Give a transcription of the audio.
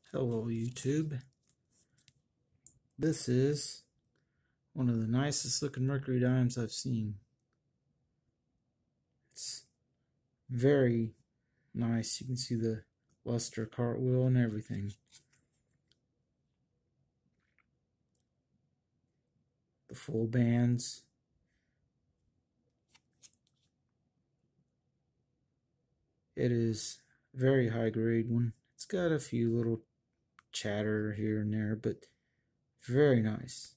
Hello YouTube. This is one of the nicest looking mercury dimes I've seen. It's very nice. You can see the luster cartwheel and everything. The full bands. It is a very high grade one. It's got a few little chatter here and there, but very nice.